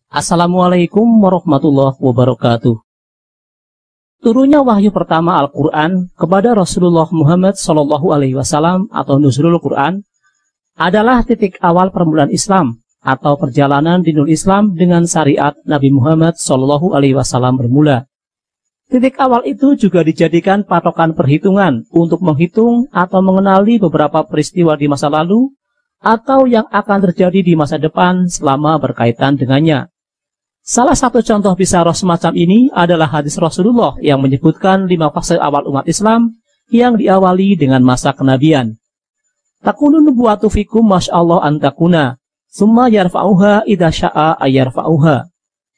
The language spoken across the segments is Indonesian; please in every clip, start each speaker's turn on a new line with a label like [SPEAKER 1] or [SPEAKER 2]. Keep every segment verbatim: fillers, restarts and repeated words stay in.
[SPEAKER 1] Assalamualaikum warahmatullahi wabarakatuh. Turunnya wahyu pertama Al-Quran kepada Rasulullah Muhammad Shallallahu Alaihi Wasallam atau Nuzulul Quran adalah titik awal permulaan Islam atau perjalanan dinul Islam dengan syariat Nabi Muhammad Shallallahu Alaihi Wasallam bermula. Titik awal itu juga dijadikan patokan perhitungan untuk menghitung atau mengenali beberapa peristiwa di masa lalu atau yang akan terjadi di masa depan selama berkaitan dengannya. Salah satu contoh bisyarah semacam ini adalah hadis Rasulullah yang menyebutkan lima fase awal umat Islam yang diawali dengan masa kenabian. Takunu nubuwatu fikum masyaallah antakuna, summa yarfa'uha idza sya'a ayarfa'uha.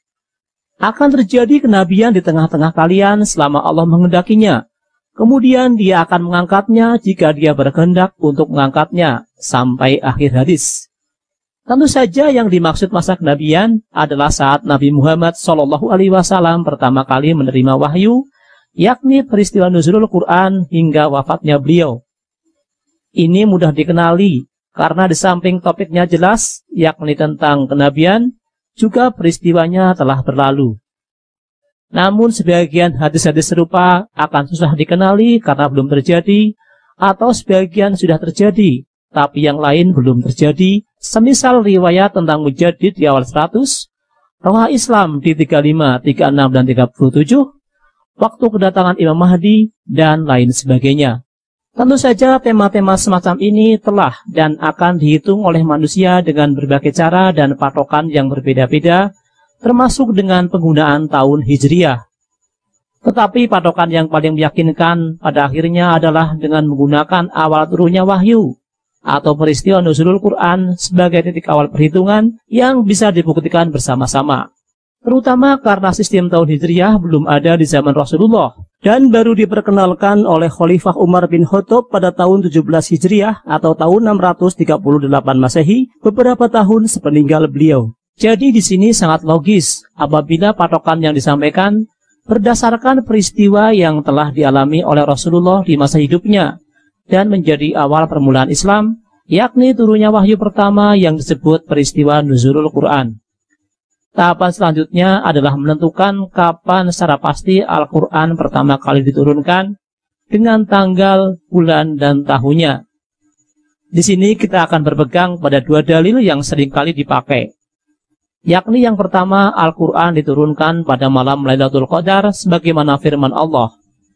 [SPEAKER 1] Akan terjadi kenabian di tengah-tengah kalian selama Allah menghendakinya. Kemudian dia akan mengangkatnya jika dia berkehendak untuk mengangkatnya, sampai akhir hadis. Tentu saja yang dimaksud masa kenabian adalah saat Nabi Muhammad Shallallahu Alaihi Wasallam pertama kali menerima wahyu, yakni peristiwa nuzulul Quran hingga wafatnya beliau. Ini mudah dikenali karena di samping topiknya jelas, yakni tentang kenabian, juga peristiwanya telah berlalu. Namun sebagian hadis-hadis serupa akan susah dikenali karena belum terjadi, atau sebagian sudah terjadi, tapi yang lain belum terjadi, semisal riwayat tentang Mujaddid di awal seratus, Roha Islam di tiga puluh lima, tiga puluh enam, dan tiga puluh tujuh, waktu kedatangan Imam Mahdi, dan lain sebagainya. Tentu saja tema-tema semacam ini telah dan akan dihitung oleh manusia dengan berbagai cara dan patokan yang berbeda-beda, termasuk dengan penggunaan tahun Hijriyah. Tetapi patokan yang paling meyakinkan pada akhirnya adalah dengan menggunakan awal turunnya wahyu atau peristiwa nuzulul Quran sebagai titik awal perhitungan yang bisa dibuktikan bersama-sama. Terutama karena sistem tahun Hijriyah belum ada di zaman Rasulullah dan baru diperkenalkan oleh Khalifah Umar bin Khattab pada tahun tujuh belas Hijriyah atau tahun enam ratus tiga puluh delapan Masehi, beberapa tahun sepeninggal beliau. Jadi di sini sangat logis apabila patokan yang disampaikan berdasarkan peristiwa yang telah dialami oleh Rasulullah di masa hidupnya dan menjadi awal permulaan Islam, yakni turunnya wahyu pertama yang disebut peristiwa nuzulul Quran. Tahapan selanjutnya adalah menentukan kapan secara pasti Al-Quran pertama kali diturunkan dengan tanggal, bulan, dan tahunnya. Di sini kita akan berpegang pada dua dalil yang seringkali dipakai. Yakni yang pertama, Al-Quran diturunkan pada malam Lailatul Qadar sebagaimana firman Allah,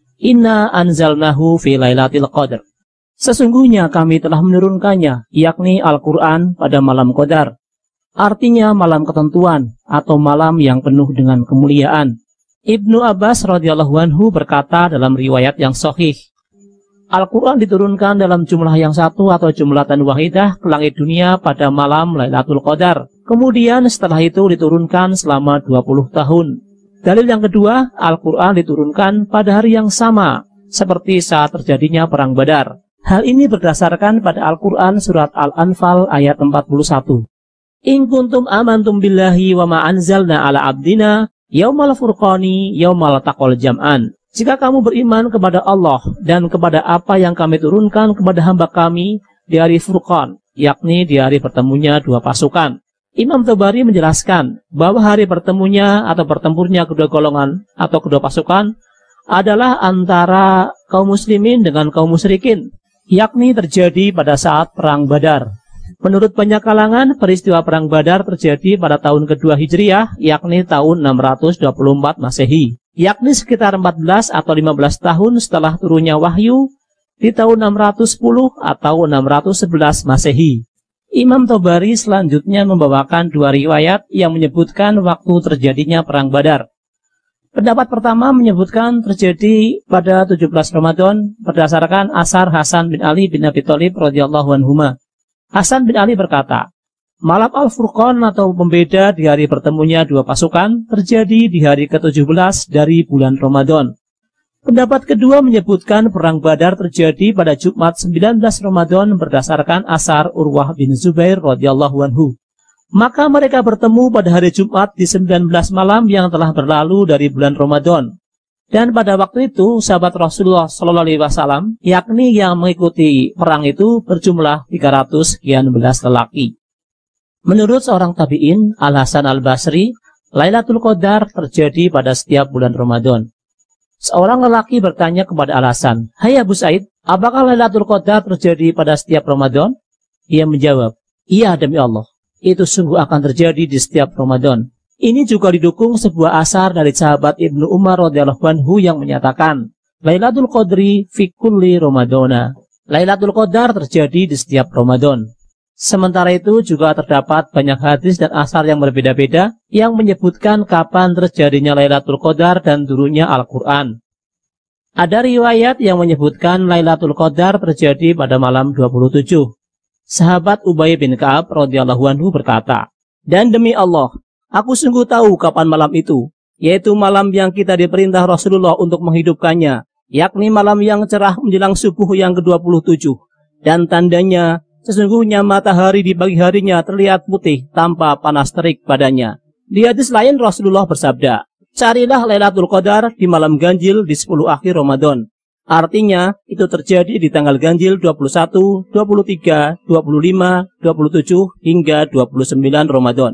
[SPEAKER 1] Inna anzalnahu fi Lailatul Qadar. Sesungguhnya kami telah menurunkannya, yakni Al-Quran pada malam Qadar. Artinya malam ketentuan atau malam yang penuh dengan kemuliaan. Ibnu Abbas radhiyallahu anhu berkata dalam riwayat yang sahih, Al-Quran diturunkan dalam jumlah yang satu atau jumlatan wahidah ke langit dunia pada malam Lailatul Qadar. Kemudian setelah itu diturunkan selama dua puluh tahun. Dalil yang kedua, Al-Quran diturunkan pada hari yang sama, seperti saat terjadinya Perang Badar. Hal ini berdasarkan pada Al-Quran surat Al-Anfal ayat empat puluh satu. In kuntum amantum billahi wa ma anzalna ala abdina yaumal furqani yaumal taqal jam'an. Jika kamu beriman kepada Allah dan kepada apa yang kami turunkan kepada hamba kami di hari Furqan, yakni di hari bertemunya dua pasukan. Imam Tabari menjelaskan bahwa hari bertemunya atau bertempurnya kedua golongan atau kedua pasukan adalah antara kaum muslimin dengan kaum musyrikin, yakni terjadi pada saat Perang Badar. Menurut banyak kalangan, peristiwa Perang Badar terjadi pada tahun kedua Hijriyah, yakni tahun enam ratus dua puluh empat Masehi, yakni sekitar empat belas atau lima belas tahun setelah turunnya wahyu di tahun enam ratus sepuluh atau enam ratus sebelas Masehi. Imam Tabari selanjutnya membawakan dua riwayat yang menyebutkan waktu terjadinya Perang Badar. Pendapat pertama menyebutkan terjadi pada tujuh belas Ramadan berdasarkan asar Hasan bin Ali bin Abi Thalib radhiyallahu anhuma. Hasan bin Ali berkata, malam Al-Furqan atau pembeda di hari bertemunya dua pasukan terjadi di hari ke tujuh belas dari bulan Ramadan. Pendapat kedua menyebutkan Perang Badar terjadi pada Jumat sembilan belas Ramadan berdasarkan asar Urwah bin Zubair radhiyallahu anhu. Maka mereka bertemu pada hari Jumat di sembilan belas malam yang telah berlalu dari bulan Ramadan. Dan pada waktu itu sahabat Rasulullah shallallahu alaihi wasallam, yakni yang mengikuti perang itu berjumlah tiga ratus sekian belas lelaki. Menurut seorang tabi'in, Al-Hasan Al-Basri, Lailatul Qadar terjadi pada setiap bulan Ramadan. Seorang lelaki bertanya kepada Al-Hasan, "Hai Abu Said, apakah Lailatul Qadar terjadi pada setiap Ramadan?" Ia menjawab, "Iya demi Allah, itu sungguh akan terjadi di setiap Ramadan." Ini juga didukung sebuah asar dari sahabat Ibnu Umar radhiyallahu anhu yang menyatakan, "Lailatul Qadri fi kulli Ramadana." Lailatul Qadar terjadi di setiap Ramadan. Sementara itu juga terdapat banyak hadis dan asar yang berbeda-beda yang menyebutkan kapan terjadinya Lailatul Qadar dan turunnya Al-Quran. Ada riwayat yang menyebutkan Lailatul Qadar terjadi pada malam dua puluh tujuh. Sahabat Ubay bin Ka'ab radhiyallahu anhu berkata, "Dan demi Allah, aku sungguh tahu kapan malam itu, yaitu malam yang kita diperintah Rasulullah untuk menghidupkannya, yakni malam yang cerah menjelang subuh yang ke dua puluh tujuh, dan tandanya sesungguhnya matahari di pagi harinya terlihat putih tanpa panas terik padanya." Di hadis lain Rasulullah bersabda, "Carilah Lailatul Qadar di malam ganjil di sepuluh akhir Ramadan." Artinya, itu terjadi di tanggal ganjil dua puluh satu, dua puluh tiga, dua puluh lima, dua puluh tujuh, hingga dua puluh sembilan Ramadan.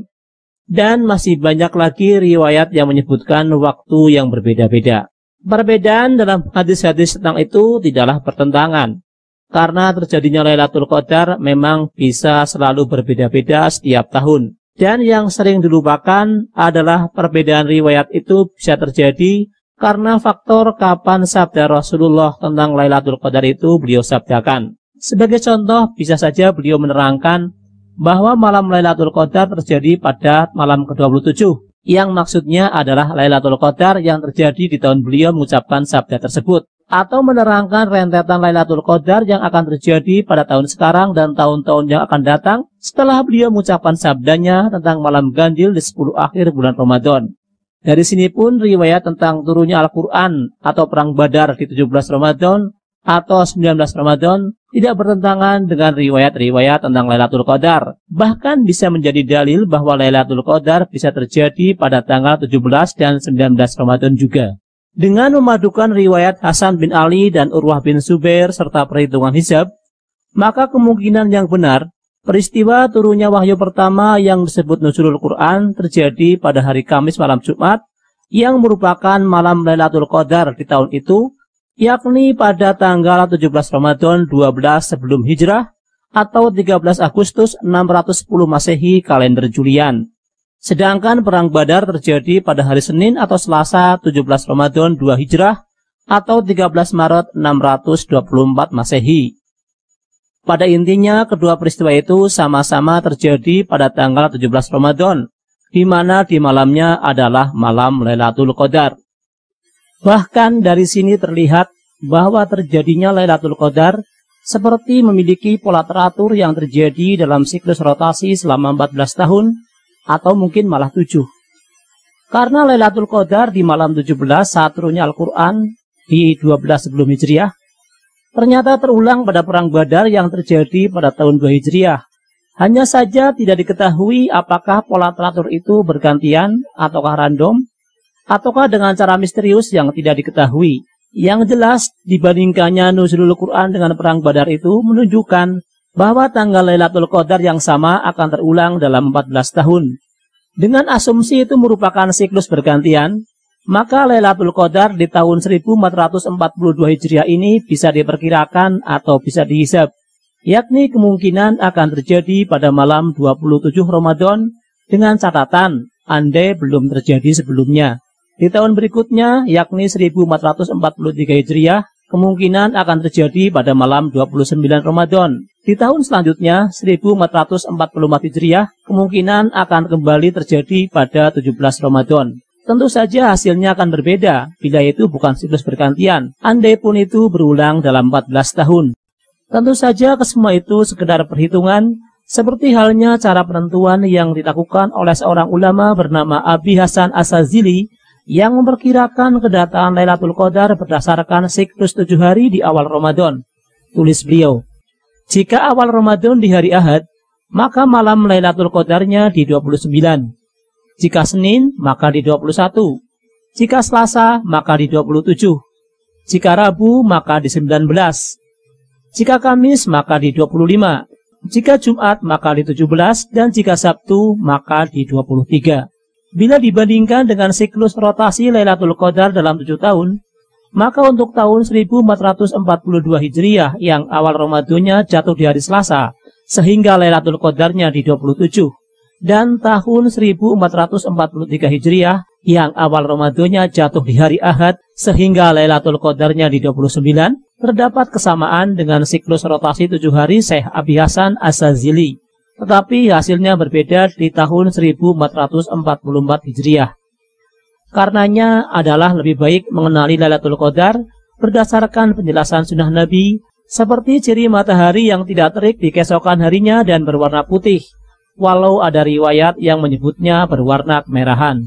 [SPEAKER 1] Dan masih banyak lagi riwayat yang menyebutkan waktu yang berbeda-beda. Perbedaan dalam hadis-hadis tentang itu tidaklah bertentangan, karena terjadinya Lailatul Qadar memang bisa selalu berbeda-beda setiap tahun. Dan yang sering dilupakan adalah perbedaan riwayat itu bisa terjadi karena faktor kapan sabda Rasulullah tentang Lailatul Qadar itu beliau sabdakan. Sebagai contoh, bisa saja beliau menerangkan bahwa malam Lailatul Qadar terjadi pada malam ke dua puluh tujuh, yang maksudnya adalah Lailatul Qadar yang terjadi di tahun beliau mengucapkan sabda tersebut, atau menerangkan rentetan Lailatul Qadar yang akan terjadi pada tahun sekarang dan tahun-tahun yang akan datang setelah beliau mengucapkan sabdanya tentang malam ganjil di sepuluh akhir bulan Ramadan. Dari sini pun riwayat tentang turunnya Al-Quran atau Perang Badar di tujuh belas Ramadan atau sembilan belas Ramadan tidak bertentangan dengan riwayat-riwayat tentang Lailatul Qadar. Bahkan bisa menjadi dalil bahwa Lailatul Qadar bisa terjadi pada tanggal tujuh belas dan sembilan belas Ramadan juga. Dengan memadukan riwayat Hasan bin Ali dan Urwah bin Zubair serta perhitungan hisab, maka kemungkinan yang benar peristiwa turunnya wahyu pertama yang disebut Nuzulul Quran terjadi pada hari Kamis malam Jumat yang merupakan malam Lailatul Qadar di tahun itu, yakni pada tanggal tujuh belas Ramadan dua belas sebelum Hijrah atau tiga belas Agustus enam ratus sepuluh Masehi kalender Julian. Sedangkan Perang Badar terjadi pada hari Senin atau Selasa tujuh belas Ramadan dua Hijrah atau tiga belas Maret enam ratus dua puluh empat Masehi. Pada intinya, kedua peristiwa itu sama-sama terjadi pada tanggal tujuh belas Ramadan, di mana di malamnya adalah malam Lailatul Qadar. Bahkan dari sini terlihat bahwa terjadinya Lailatul Qadar seperti memiliki pola teratur yang terjadi dalam siklus rotasi selama empat belas tahun, atau mungkin malah tujuh. Karena Lailatul Qadar di malam tujuh belas saat turunnya Al-Quran di dua belas sebelum Hijriah, ternyata terulang pada Perang Badar yang terjadi pada tahun dua Hijriah. Hanya saja tidak diketahui apakah pola teratur itu bergantian ataukah random, ataukah dengan cara misterius yang tidak diketahui. Yang jelas, dibandingkannya Nuzulul Quran dengan Perang Badar itu menunjukkan bahwa tanggal Lailatul Qadar yang sama akan terulang dalam empat belas tahun. Dengan asumsi itu merupakan siklus bergantian, maka Lailatul Qadar di tahun seribu empat ratus empat puluh dua Hijriah ini bisa diperkirakan atau bisa dihisab, yakni kemungkinan akan terjadi pada malam dua puluh tujuh Ramadan dengan catatan andai belum terjadi sebelumnya. Di tahun berikutnya, yakni seribu empat ratus empat puluh tiga Hijriah, kemungkinan akan terjadi pada malam dua puluh sembilan Ramadan. Di tahun selanjutnya, seribu empat ratus empat puluh empat Hijriah, kemungkinan akan kembali terjadi pada tujuh belas Ramadan. Tentu saja hasilnya akan berbeda, bila itu bukan siklus bergantian, andai pun itu berulang dalam empat belas tahun. Tentu saja kesemua itu sekedar perhitungan, seperti halnya cara penentuan yang dilakukan oleh seorang ulama bernama Abi Hasan As-Sazili, yang memperkirakan kedatangan Lailatul Qadar berdasarkan siklus tujuh hari di awal Ramadan. Tulis beliau, jika awal Ramadan di hari Ahad, maka malam Lailatul Qadarnya di dua puluh sembilan. Jika Senin, maka di dua puluh satu. Jika Selasa, maka di dua puluh tujuh. Jika Rabu, maka di sembilan belas. Jika Kamis, maka di dua puluh lima. Jika Jumat, maka di tujuh belas. Dan jika Sabtu, maka di dua puluh tiga. Bila dibandingkan dengan siklus rotasi Lailatul Qadar dalam tujuh tahun, maka untuk tahun seribu empat ratus empat puluh dua Hijriah yang awal Ramadannya jatuh di hari Selasa, sehingga Lailatul Qadarnya di dua puluh tujuh, dan tahun seribu empat ratus empat puluh tiga Hijriah yang awal Ramadannya jatuh di hari Ahad, sehingga Lailatul Qadarnya di dua puluh sembilan, terdapat kesamaan dengan siklus rotasi tujuh hari Syekh Abi Hasan Asyadzili. Tetapi hasilnya berbeda di tahun seribu empat ratus empat puluh empat Hijriah. Karenanya adalah lebih baik mengenali Lailatul Qadar berdasarkan penjelasan sunnah Nabi, seperti ciri matahari yang tidak terik di keesokan harinya dan berwarna putih, walau ada riwayat yang menyebutnya berwarna kemerahan.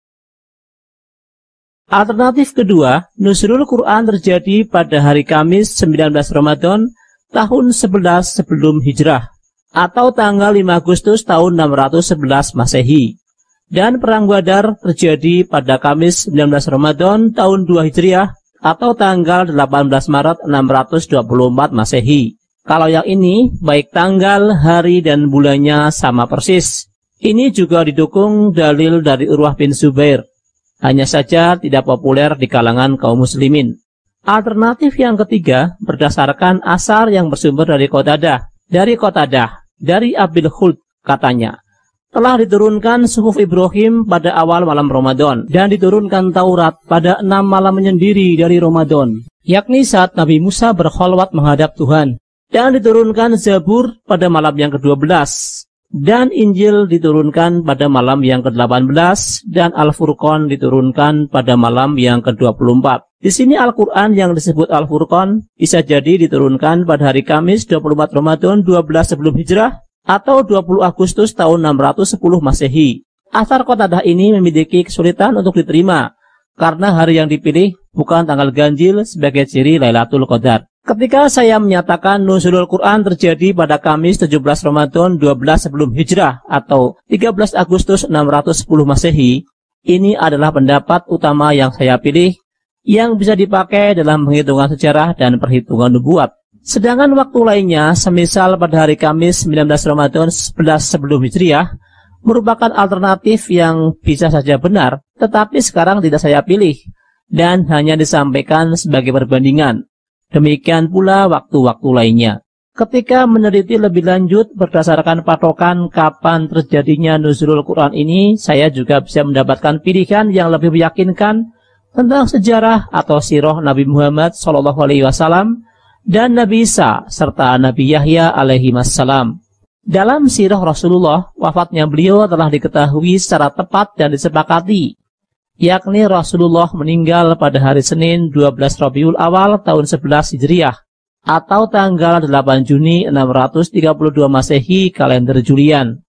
[SPEAKER 1] Alternatif kedua, nuzulul Quran terjadi pada hari Kamis sembilan belas Ramadan tahun sebelas sebelum Hijrah, atau tanggal lima Agustus tahun enam ratus sebelas Masehi. Dan Perang Badar terjadi pada Kamis sembilan belas Ramadan tahun dua Hijriah, atau tanggal delapan belas Maret enam ratus dua puluh empat Masehi. Kalau yang ini, baik tanggal, hari, dan bulannya sama persis. Ini juga didukung dalil dari Urwah bin Zubair. Hanya saja tidak populer di kalangan kaum muslimin. Alternatif yang ketiga berdasarkan asar yang bersumber dari Qatadah. Dari Qatadah, dari Abil Khuld, katanya, telah diturunkan suhuf Ibrahim pada awal malam Ramadan, dan diturunkan Taurat pada enam malam menyendiri dari Ramadan, yakni saat Nabi Musa berkholwat menghadap Tuhan, dan diturunkan Zabur pada malam yang kedua belas, dan Injil diturunkan pada malam yang kedelapan belas, dan Al-Furqan diturunkan pada malam yang kedua puluh empat. Di sini Al-Quran yang disebut Al-Furqan bisa jadi diturunkan pada hari Kamis dua puluh empat Ramadan dua belas sebelum Hijrah, atau dua puluh Agustus tahun enam ratus sepuluh Masehi. Asar Qatadah ini memiliki kesulitan untuk diterima, karena hari yang dipilih bukan tanggal ganjil sebagai ciri Lailatul Qadar. Ketika saya menyatakan nuzulul Quran terjadi pada Kamis tujuh belas Ramadan dua belas sebelum Hijrah, atau tiga belas Agustus enam ratus sepuluh Masehi, ini adalah pendapat utama yang saya pilih, yang bisa dipakai dalam penghitungan sejarah dan perhitungan nubuat. Sedangkan waktu lainnya, semisal pada hari Kamis sembilan belas Ramadan sebelas sebelum Hijriah, merupakan alternatif yang bisa saja benar, tetapi sekarang tidak saya pilih, dan hanya disampaikan sebagai perbandingan. Demikian pula waktu-waktu lainnya. Ketika meneliti lebih lanjut berdasarkan patokan kapan terjadinya nuzulul Quran ini, saya juga bisa mendapatkan pilihan yang lebih meyakinkan tentang sejarah atau sirah Nabi Muhammad shallallahu alaihi wasallam dan Nabi Isa serta Nabi Yahya alaihi wassalam. Dalam sirah Rasulullah, wafatnya beliau telah diketahui secara tepat dan disepakati, yakni Rasulullah meninggal pada hari Senin dua belas Rabiul Awal tahun sebelas Hijriah, atau tanggal delapan Juni enam ratus tiga puluh dua Masehi kalender Julian.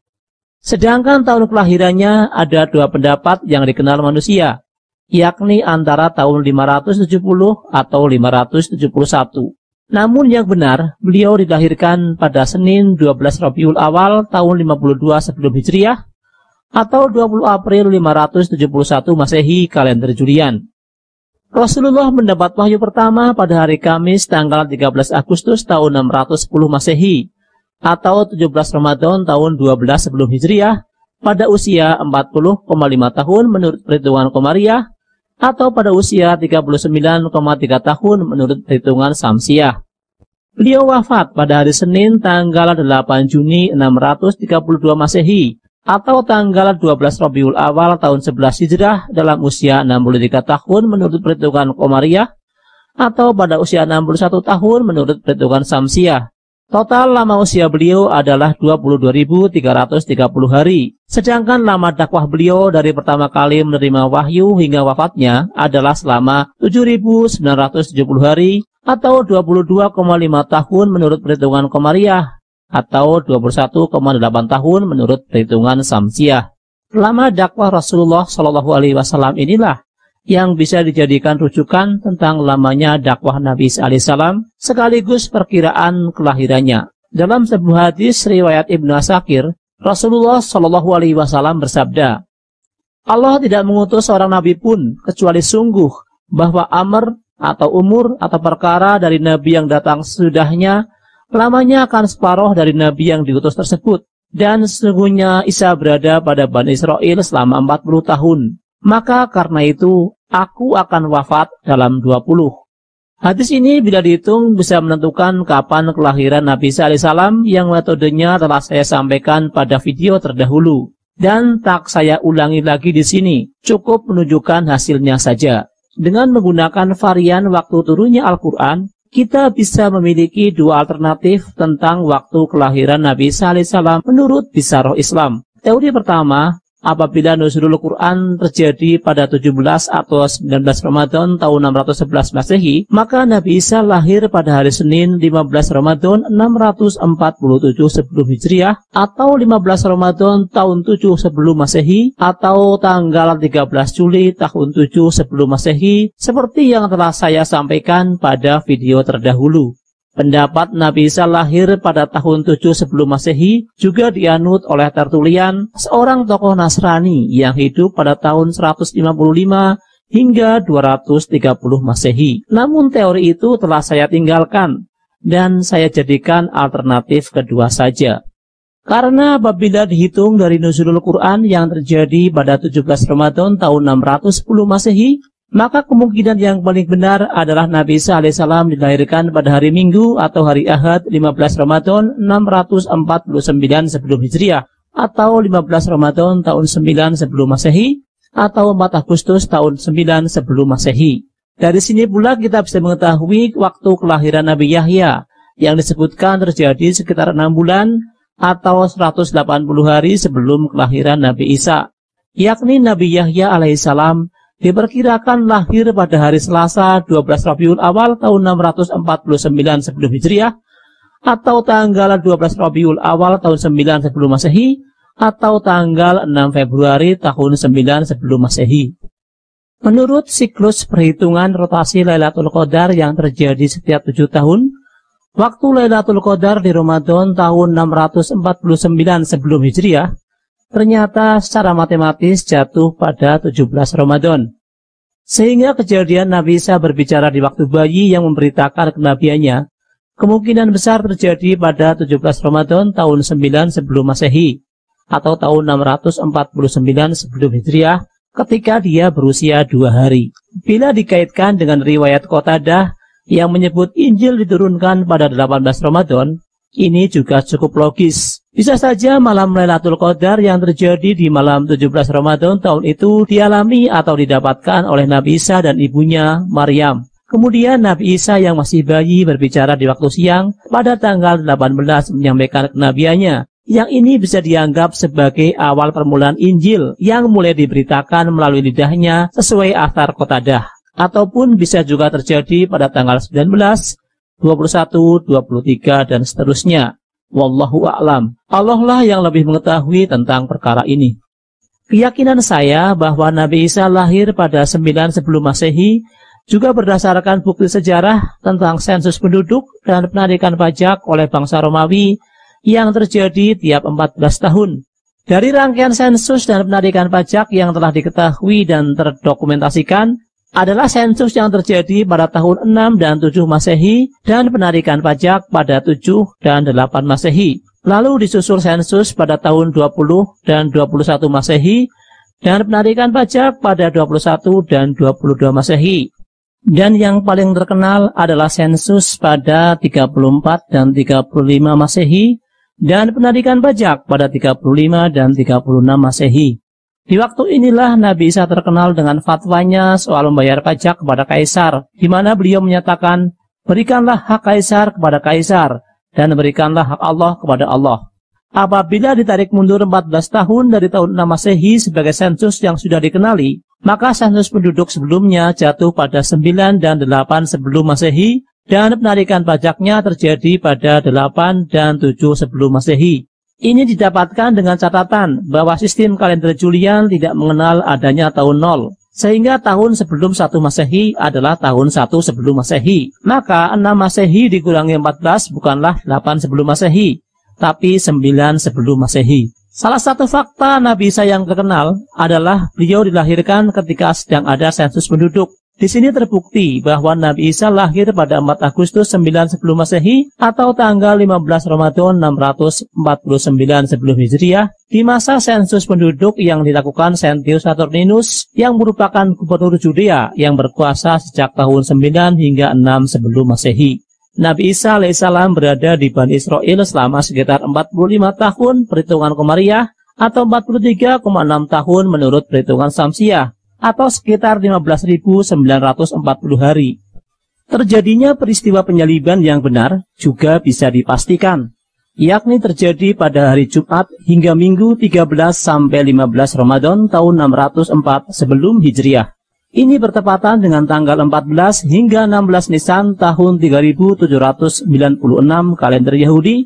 [SPEAKER 1] Sedangkan tahun kelahirannya ada dua pendapat yang dikenal manusia, yakni antara tahun lima ratus tujuh puluh atau lima ratus tujuh puluh satu. Namun yang benar, beliau dilahirkan pada Senin dua belas Rabiul Awal tahun lima puluh dua sebelum Hijriah, atau dua puluh April lima ratus tujuh puluh satu Masehi kalender Julian. Rasulullah mendapat wahyu pertama pada hari Kamis tanggal tiga belas Agustus tahun enam ratus sepuluh Masehi, atau tujuh belas Ramadan tahun dua belas sebelum Hijriah, pada usia empat puluh koma lima tahun menurut perhitungan Komariah, atau pada usia tiga puluh sembilan koma tiga tahun menurut perhitungan Samsiah. Beliau wafat pada hari Senin tanggal delapan Juni enam ratus tiga puluh dua Masehi, atau tanggal dua belas Rabiul Awal tahun sebelas Hijrah dalam usia enam puluh tiga tahun menurut perhitungan Komariah, atau pada usia enam puluh satu tahun menurut perhitungan Samsiah. Total lama usia beliau adalah dua puluh dua ribu tiga ratus tiga puluh hari. Sedangkan lama dakwah beliau dari pertama kali menerima wahyu hingga wafatnya adalah selama tujuh ribu sembilan ratus tujuh puluh hari, atau dua puluh dua koma lima tahun menurut perhitungan Komariah, atau dua puluh satu koma delapan tahun menurut perhitungan Samsiah. Lama dakwah Rasulullah shallallahu alaihi wasallam inilah yang bisa dijadikan rujukan tentang lamanya dakwah Nabi Isa alaihissalam sekaligus perkiraan kelahirannya. Dalam sebuah hadis riwayat Ibnu Asakir, Rasulullah shallallahu alaihi wasallam bersabda, Allah tidak mengutus seorang nabi pun kecuali sungguh bahwa amr atau umur atau perkara dari nabi yang datang sesudahnya lamanya akan separuh dari nabi yang diutus tersebut, Dan sesungguhnya Isa berada pada Bani Israel selama empat puluh tahun. Maka karena itu, aku akan wafat dalam dua puluh. Hadis ini bila dihitung bisa menentukan kapan kelahiran Nabi Isa alaihissalam yang metodenya telah saya sampaikan pada video terdahulu. Dan tak saya ulangi lagi di sini, cukup menunjukkan hasilnya saja. Dengan menggunakan varian waktu turunnya Al-Quran, kita bisa memiliki dua alternatif tentang waktu kelahiran Nabi Isa alaihissalam menurut Bisyarah Islam. Teori pertama, apabila nuzulul Quran terjadi pada tujuh belas atau sembilan belas Ramadan tahun enam ratus sebelas Masehi, maka Nabi Isa lahir pada hari Senin lima belas Ramadan enam ratus empat puluh tujuh sebelum Hijriah, atau lima belas Ramadan tahun tujuh sebelum Masehi, atau tanggal tiga belas Juli tahun tujuh sebelum Masehi, seperti yang telah saya sampaikan pada video terdahulu. Pendapat Nabi Isa lahir pada tahun tujuh sebelum Masehi juga dianut oleh Tertullian, seorang tokoh Nasrani yang hidup pada tahun seratus lima puluh lima hingga dua ratus tiga puluh Masehi. Namun teori itu telah saya tinggalkan dan saya jadikan alternatif kedua saja. Karena apabila dihitung dari nuzulul Quran yang terjadi pada tujuh belas Ramadan tahun enam ratus sepuluh Masehi, maka kemungkinan yang paling benar adalah Nabi Isa alaihissalam dilahirkan pada hari Minggu atau hari Ahad lima belas Ramadan enam ratus empat puluh sembilan sebelum Hijriah, atau lima belas Ramadan tahun sembilan sebelum Masehi, atau empat Agustus tahun sembilan sebelum Masehi. Dari sini pula kita bisa mengetahui waktu kelahiran Nabi Yahya yang disebutkan terjadi sekitar enam bulan atau seratus delapan puluh hari sebelum kelahiran Nabi Isa, yakni Nabi Yahya alaihissalam diperkirakan lahir pada hari Selasa dua belas Rabiul Awal tahun enam ratus empat puluh sembilan sebelum Hijriah, atau tanggal dua belas Rabiul Awal tahun sembilan sebelum Masehi, atau tanggal enam Februari tahun sembilan sebelum Masehi. Menurut siklus perhitungan rotasi Lailatul Qadar yang terjadi setiap tujuh tahun, waktu Lailatul Qadar di Ramadan tahun enam ratus empat puluh sembilan sebelum Hijriah ternyata secara matematis jatuh pada tujuh belas Ramadan. Sehingga kejadian Nabi Isa berbicara di waktu bayi yang memberitakan kenabiannya kemungkinan besar terjadi pada tujuh belas Ramadan tahun sembilan sebelum Masehi, atau tahun enam ratus empat puluh sembilan sebelum Hijriah, ketika dia berusia dua hari. Bila dikaitkan dengan riwayat Qatadah yang menyebut Injil diturunkan pada delapan belas Ramadan, ini juga cukup logis. Bisa saja malam Lailatul Qadar yang terjadi di malam tujuh belas Ramadan tahun itu dialami atau didapatkan oleh Nabi Isa dan ibunya Maryam. Kemudian Nabi Isa yang masih bayi berbicara di waktu siang pada tanggal delapan belas menyampaikan kenabiannya. Yang ini bisa dianggap sebagai awal permulaan Injil yang mulai diberitakan melalui lidahnya sesuai athar Qatadah. Ataupun bisa juga terjadi pada tanggal sembilan belas, dua puluh satu, dua puluh tiga, dan seterusnya. Wallahu a'lam. Allah lah yang lebih mengetahui tentang perkara ini. Keyakinan saya bahwa Nabi Isa lahir pada sembilan sebelum Masehi juga berdasarkan bukti sejarah tentang sensus penduduk dan penarikan pajak oleh bangsa Romawi yang terjadi tiap empat belas tahun. Dari rangkaian sensus dan penarikan pajak yang telah diketahui dan terdokumentasikan adalah sensus yang terjadi pada tahun enam dan tujuh Masehi dan penarikan pajak pada tujuh dan delapan Masehi. Lalu disusul sensus pada tahun dua puluh dan dua puluh satu Masehi dan penarikan pajak pada dua puluh satu dan dua puluh dua Masehi. Dan yang paling terkenal adalah sensus pada tiga puluh empat dan tiga puluh lima Masehi dan penarikan pajak pada tiga puluh lima dan tiga puluh enam Masehi. Di waktu inilah Nabi Isa terkenal dengan fatwanya soal membayar pajak kepada kaisar, di mana beliau menyatakan, berikanlah hak kaisar kepada kaisar, dan berikanlah hak Allah kepada Allah. Apabila ditarik mundur empat belas tahun dari tahun enam Masehi sebagai sensus yang sudah dikenali, maka sensus penduduk sebelumnya jatuh pada sembilan dan delapan sebelum Masehi, dan penarikan pajaknya terjadi pada delapan dan tujuh sebelum Masehi. Ini didapatkan dengan catatan bahwa sistem kalender Julian tidak mengenal adanya tahun nol, sehingga tahun sebelum satu Masehi adalah tahun satu sebelum Masehi. Maka enam Masehi dikurangi empat belas bukanlah delapan sebelum Masehi, tapi sembilan sebelum Masehi. Salah satu fakta Nabi Isa yang terkenal adalah beliau dilahirkan ketika sedang ada sensus penduduk. Di sini terbukti bahwa Nabi Isa lahir pada empat Agustus sembilan sebelum Masehi atau tanggal lima belas Ramadan enam ratus empat puluh sembilan sebelum Hijriah di masa sensus penduduk yang dilakukan Sentius Saturninus yang merupakan gubernur Judea yang berkuasa sejak tahun sembilan hingga enam sebelum Masehi. Nabi Isa alaihissalam berada di Bani Israel selama sekitar empat puluh lima tahun perhitungan Komariah atau empat puluh tiga koma enam tahun menurut perhitungan Samsiah, atau sekitar lima belas ribu sembilan ratus empat puluh hari. Terjadinya peristiwa penyaliban yang benar juga bisa dipastikan, yakni terjadi pada hari Jumat hingga Minggu tiga belas sampai lima belas Ramadan tahun enam ratus empat sebelum Hijriah. Ini bertepatan dengan tanggal empat belas hingga enam belas Nisan tahun tiga ribu tujuh ratus sembilan puluh enam kalender Yahudi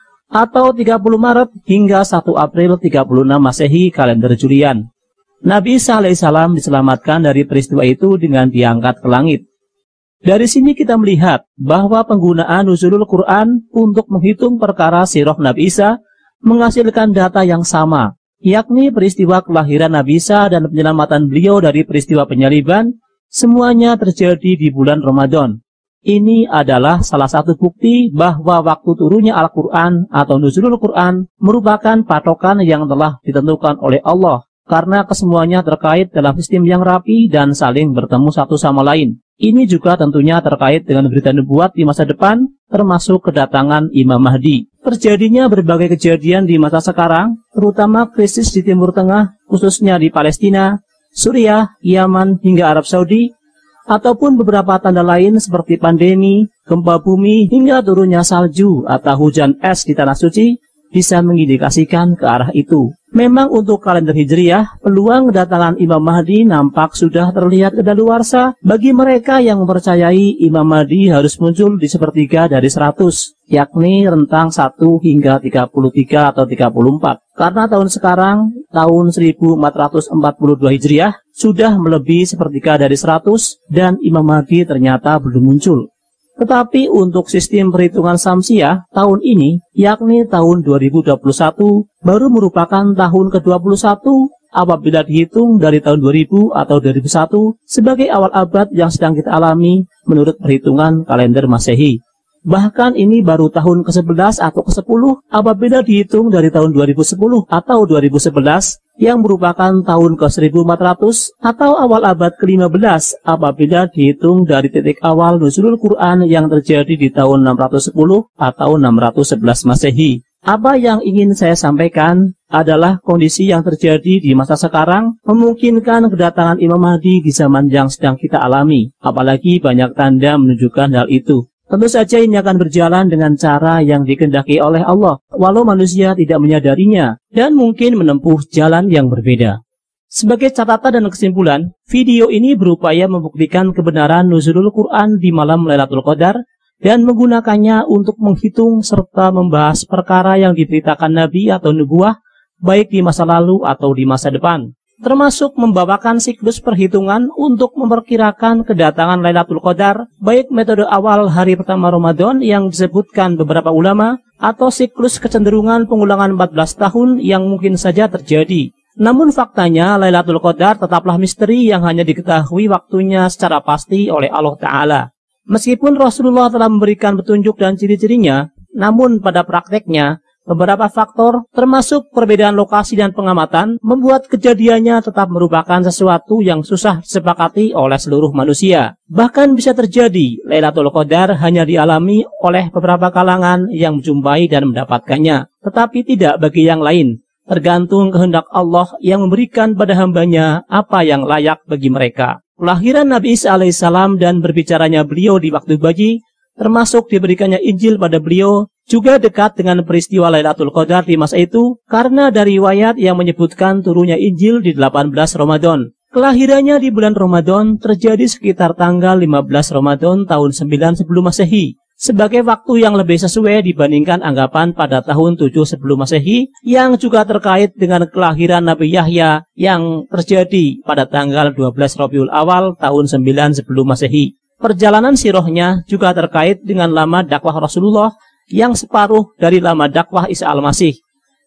[SPEAKER 1] atau tiga puluh Maret hingga satu April tiga puluh enam Masehi kalender Julian. Nabi Isa alaihissalam diselamatkan dari peristiwa itu dengan diangkat ke langit. Dari sini kita melihat bahwa penggunaan nuzulul Quran untuk menghitung perkara sirah Nabi Isa menghasilkan data yang sama, yakni peristiwa kelahiran Nabi Isa dan penyelamatan beliau dari peristiwa penyaliban, semuanya terjadi di bulan Ramadan. Ini adalah salah satu bukti bahwa waktu turunnya Al-Quran atau nuzulul Quran merupakan patokan yang telah ditentukan oleh Allah, karena kesemuanya terkait dalam sistem yang rapi dan saling bertemu satu sama lain. Ini juga tentunya terkait dengan berita nubuat di masa depan, termasuk kedatangan Imam Mahdi. Terjadinya berbagai kejadian di masa sekarang, terutama krisis di Timur Tengah, khususnya di Palestina, Suriah, Yaman, hingga Arab Saudi, ataupun beberapa tanda lain seperti pandemi, gempa bumi, hingga turunnya salju atau hujan es di Tanah Suci, bisa mengindikasikan ke arah itu. Memang untuk kalender Hijriah, peluang kedatangan Imam Mahdi nampak sudah terlihat kedaluarsa bagi mereka yang mempercayai Imam Mahdi harus muncul di sepertiga dari seratus, yakni rentang satu hingga tiga puluh tiga atau tiga puluh empat. Karena tahun sekarang, tahun seribu empat ratus empat puluh dua Hijriah, sudah melebihi sepertiga dari seratus dan Imam Mahdi ternyata belum muncul. Tetapi untuk sistem perhitungan Samsiah tahun ini, yakni tahun dua ribu dua puluh satu, baru merupakan tahun ke dua puluh satu apabila dihitung dari tahun dua ribu atau dua ribu satu sebagai awal abad yang sedang kita alami menurut perhitungan kalender Masehi. Bahkan ini baru tahun ke sebelas atau ke sepuluh apabila dihitung dari tahun dua ribu sepuluh atau dua ribu sebelas yang merupakan tahun ke seribu empat ratus atau awal abad ke lima belas apabila dihitung dari titik awal nuzulul Quran yang terjadi di tahun enam ratus sepuluh atau enam ratus sebelas Masehi. Apa yang ingin saya sampaikan adalah kondisi yang terjadi di masa sekarang memungkinkan kedatangan Imam Mahdi di zaman yang sedang kita alami, apalagi banyak tanda menunjukkan hal itu. Tentu saja ini akan berjalan dengan cara yang dikehendaki oleh Allah, walau manusia tidak menyadarinya dan mungkin menempuh jalan yang berbeda. Sebagai catatan dan kesimpulan, video ini berupaya membuktikan kebenaran nuzulul Quran di malam Lailatul Qadar dan menggunakannya untuk menghitung serta membahas perkara yang diberitakan Nabi atau nubuah, baik di masa lalu atau di masa depan, termasuk membawakan siklus perhitungan untuk memperkirakan kedatangan Lailatul Qadar, baik metode awal hari pertama Ramadan yang disebutkan beberapa ulama, atau siklus kecenderungan pengulangan empat belas tahun yang mungkin saja terjadi. Namun faktanya Lailatul Qadar tetaplah misteri yang hanya diketahui waktunya secara pasti oleh Allah Ta'ala. Meskipun Rasulullah telah memberikan petunjuk dan ciri-cirinya, namun pada prakteknya, beberapa faktor, termasuk perbedaan lokasi dan pengamatan, membuat kejadiannya tetap merupakan sesuatu yang susah disepakati oleh seluruh manusia. Bahkan bisa terjadi, Lailatul Qadar hanya dialami oleh beberapa kalangan yang menjumpai dan mendapatkannya, tetapi tidak bagi yang lain. Tergantung kehendak Allah yang memberikan pada hambanya apa yang layak bagi mereka. Kelahiran Nabi Isa alaihissalam dan berbicaranya beliau di waktu bayi, termasuk diberikannya Injil pada beliau, juga dekat dengan peristiwa Lailatul Qadar di masa itu, karena dari riwayat yang menyebutkan turunnya Injil di delapan belas Ramadan. Kelahirannya di bulan Ramadan terjadi sekitar tanggal lima belas Ramadan tahun sembilan sebelum Masehi, sebagai waktu yang lebih sesuai dibandingkan anggapan pada tahun tujuh sebelum Masehi, yang juga terkait dengan kelahiran Nabi Yahya yang terjadi pada tanggal dua belas Rabiul Awal tahun sembilan sebelum Masehi. Perjalanan sirahnya juga terkait dengan lama dakwah Rasulullah yang separuh dari lama dakwah Isa al-Masih.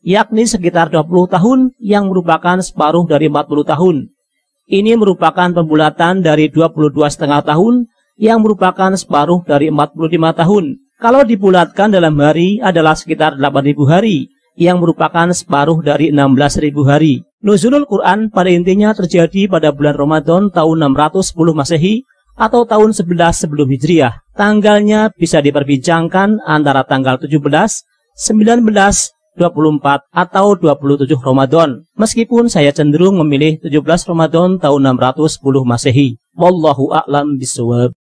[SPEAKER 1] yakni sekitar dua puluh tahun yang merupakan separuh dari empat puluh tahun. Ini merupakan pembulatan dari dua puluh dua setengah tahun yang merupakan separuh dari empat puluh lima tahun. Kalau dibulatkan dalam hari adalah sekitar delapan ribu hari yang merupakan separuh dari enam belas ribu hari. Nuzulul Quran pada intinya terjadi pada bulan Ramadan tahun enam ratus sepuluh Masehi atau tahun sebelas sebelum Hijriah. Tanggalnya bisa diperbincangkan antara tanggal tujuh belas, sembilan belas, dua puluh empat atau dua puluh tujuh Ramadan. Meskipun saya cenderung memilih tujuh belas Ramadan tahun enam ratus sepuluh Masehi. Wallahu a'lam bishawab.